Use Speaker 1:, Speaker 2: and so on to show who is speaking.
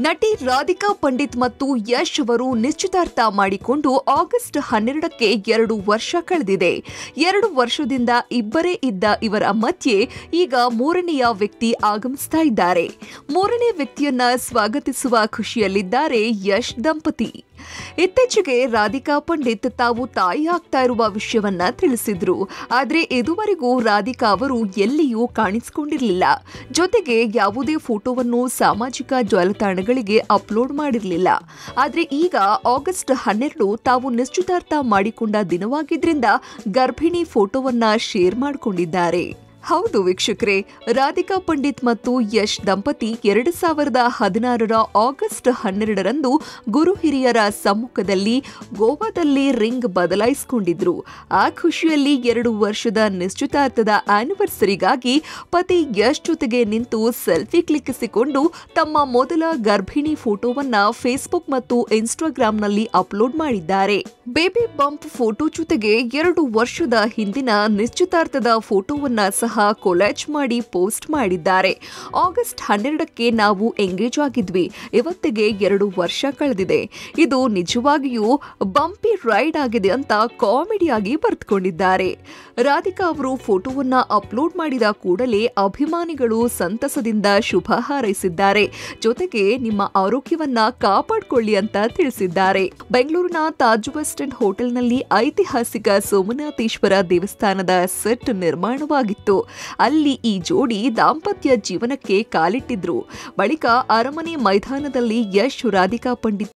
Speaker 1: ನಟಿ ರಾಧಿಕಾ ಪಂಡಿತ್ ಮತ್ತು ಯಶ್ ಅವರು ನಿಶ್ಚಿತಾರ್ಥ ಮಾಡಿಕೊಂಡು ಆಗಸ್ಟ್ 12ಕ್ಕೆ 2 ವರ್ಷ ಕಳೆದಿದೆ. 2 ವರ್ಷದಿಂದ ಇಬ್ಬರೇ ಇದ್ದ ಇವರ ಮಧ್ಯೆ ಈಗ ಮೂರನೆಯ ವ್ಯಕ್ತಿ ಆಗಮಿಸ್ತಾ ಇದ್ದಾರೆ. ಮೂರನೇ ವ್ಯಕ್ತಿಯನ್ನ ಸ್ವಾಗತಿಸುವ ಖುಷಿಯಲ್ಲಿದ್ದಾರೆ ಯಶ್ ದಂಪತಿ. ಇತ್ತೀಚೆಗೆ ರಾಧಿಕಾ ಪಂಡಿತ್ ತಾವು ತಾಯಿ ಆಗ್ತಾ ಇರುವ ವಿಷಯವನ್ನ ತಿಳಿಸಿದ್ರು. ಆದ್ರೆ ಇದುವರೆಗೂ ರಾಧಿಕಾ ಅವರು ಎಲ್ಲಿಯೂ ಕಾಣಿಸಿಕೊಂಡಿರಲಿಲ್ಲ. ಜೊತೆಗೆ ಯಾವುದೇ ಫೋಟೋವನ್ನು ಸಾಮಾಜಿಕ ಜಾಲತಾಣಗಳಿಗೆ ಅಪ್ಲೋಡ್ ಮಾಡಿರಲಿಲ್ಲ. ಆದ್ರೆ ಈಗ ಆಗಸ್ಟ್ 12 ತಾವು ನಿಶ್ಚಿತಾರ್ಥ ಮಾಡಿಕೊಂಡ ದಿನವಾಗಿದ್ರಿಂದ ಗರ್ಭಿಣಿ ಫೋಟೋವನ್ನ ಶೇರ್ ಮಾಡಿಕೊಂಡಿದ್ದಾರೆ. ಹೌದು ವೀಕ್ಷಕರೇ, ರಾಧಿಕಾ ಪಂಡಿತ್ ಮತ್ತು ಯಶ್ ದಂಪತಿ 2016ರ ಆಗಸ್ಟ್ 12ರಂದು ಗುರು ಹಿರಿಯರ ಸಮ್ಮುಖದಲ್ಲಿ ಗೋವಾದಲ್ಲಿ ರಿಂಗ್ ಬದಲಾಯಿಸಿಕೊಂಡಿದ್ರು. ಆ ಖುಷಿಯಲ್ಲಿ 2 ವರ್ಷದ ನಿಶ್ಚಿತಾರ್ಥದ ಆನಿವರ್ಸರಿಗಾಗಿ ಪತಿ ಯಶ್ ಜೊತೆಗೆ ನಿಂತು ಸೆಲ್ಫಿ ಕ್ಲಿಕ್ಕಿಸಿಕೊಂಡು ತಮ್ಮ ಮೊದಲ ಗರ್ಭಿಣಿ ಫೋಟೋವನ್ನ ಫೇಸ್ಬುಕ್ ಮತ್ತು ಇನ್ಸ್ಟಾಗ್ರಾಂನಲ್ಲಿ ಅಪ್ಲೋಡ್ ಮಾಡಿದ್ದಾರೆ. ಬೇಬಿ ಬಂಪ್ ಫೋಟೋ ಜೊತೆಗೆ 2 ವರ್ಷದ ಹಿಂದಿನ ನಿಶ್ಚಿತಾರ್ಥದ ಫೋಟೋವನ್ನ ಸಹ ಕೊಲಾಜ್ ಮಾಡಿ ಪೋಸ್ಟ್ ಮಾಡಿದ್ದಾರೆ. ಆಗಸ್ಟ್ 12ಕ್ಕೆ ನಾವು ಎಂಗೇಜ್ ಆಗಿದ್ವಿ. ಇವತ್ತಿಗೆ 2 ವರ್ಷ ಕಳೆದಿದೆ. ಇದು ನಿಜವಾಗಿಯೂ ಬಂಪಿ ರೈಡ್ ಆಗಿದೆ ಅಂತ ಕಾಮಿಡಿಯಾಗಿ ಬರೆದುಕೊಂಡಿದ್ದಾರೆ. ರಾಧಿಕಾ ಅವರು ಫೋಟೋವನ್ನ ಅಪ್ಲೋಡ್ ಮಾಡಿದ ಕೂಡಲೇ ಅಭಿಮಾನಿಗಳು ಸಂತಸದಿಂದ ಶುಭ ಹಾರೈಸಿದ್ದಾರೆ. ಜೊತೆಗೆ ನಿಮ್ಮ ಆರೋಗ್ಯವನ್ನ ಕಾಪಾಡಿಕೊಳ್ಳಿ ಅಂತ ತಿಳಿಸಿದ್ದಾರೆ. ಬೆಂಗಳೂರಿನ ತಾಜ್ ವೆಸ್ಟ್ ಎಂಡ್ ಹೋಟೆಲ್ನಲ್ಲಿ ಐತಿಹಾಸಿಕ ಸೋಮನಾಥೇಶ್ವರ ದೇವಸ್ಥಾನದ ಸೆಟ್ ನಿರ್ಮಾಣವಾಗಿತ್ತು. ಅಲ್ಲಿ ಈ ಜೋಡಿ ದಾಂಪತ್ಯ ಜೀವನಕ್ಕೆ ಕಾಲಿಟ್ಟಿದ್ರು. ಬಳಿಕ ಅರಮನೆ ಮೈದಾನದಲ್ಲಿ ಯಶ್ ರಾಧಿಕಾ ಪಂಡಿತ್